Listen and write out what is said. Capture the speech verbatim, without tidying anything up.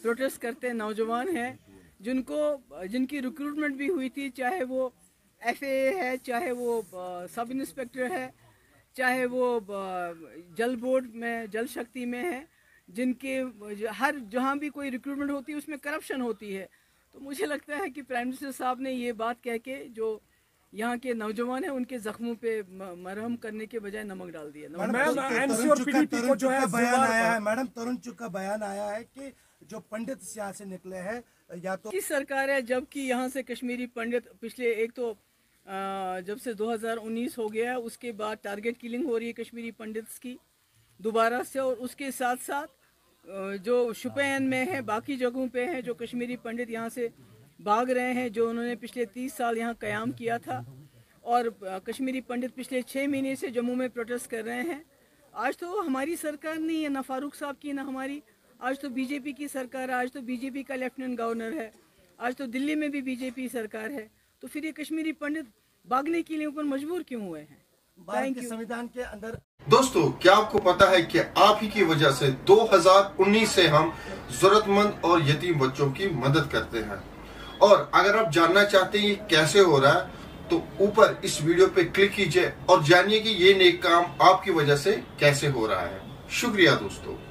Protest करते नौजवान हैं, जिनको जिनकी रिक्रूटमेंट भी हुई थी, चाहे वो एफए है, चाहे वो सब इंस्पेक्टर है, चाहे वो जल बोर्ड में, जल शक्ति में है, जिनके हर जहाँ भी कोई रिक्रूटमेंट होती है उसमें करप्शन होती है। तो मुझे लगता है कि प्राइम मिनिस्टर साहब ने ये बात कह के जो यहाँ के नौजवान हैं उनके जख्मों पे मरहम करने के बजाय नमक डाल दिया। एनसी और पीडीपी को जो है बयान आया है, मैडम तरुण चुग का बयान आया है कि जो पंडित यहाँ से निकले हैं या तो की सरकार है, जबकि यहाँ से कश्मीरी पंडित पिछले एक तो जब से दो हज़ार उन्नीस हो गया है उसके बाद टारगेट किलिंग हो रही है कश्मीरी पंडित्स की दोबारा से, और उसके साथ साथ जो शुपैन में है, बाकी जगहों पे हैं जो कश्मीरी पंडित यहाँ से भाग रहे हैं, जो उन्होंने पिछले तीस साल यहाँ क़याम किया था, और कश्मीरी पंडित पिछले छः महीने से जम्मू में प्रोटेस्ट कर रहे हैं। आज तो हमारी सरकार नहीं है, ना फारूक साहब की ना हमारी, आज तो बीजेपी की सरकार है, आज तो बीजेपी का लेफ्टिनेंट गवर्नर है, आज तो दिल्ली में भी बीजेपी सरकार है। तो फिर ये कश्मीरी पंडित भागने के लिए ऊपर मजबूर क्यों हुए हैं? भारत के संविधान के अंदर। दोस्तों, क्या आपको पता है कि आप ही की वजह से दो हज़ार उन्नीस से हम जरूरतमंद और यतीम बच्चों की मदद करते हैं, और अगर आप जानना चाहते हैं ये कैसे हो रहा है तो ऊपर इस वीडियो पे क्लिक कीजिए और जानिए कि ये नेक काम आपकी वजह से कैसे हो रहा है। शुक्रिया दोस्तों।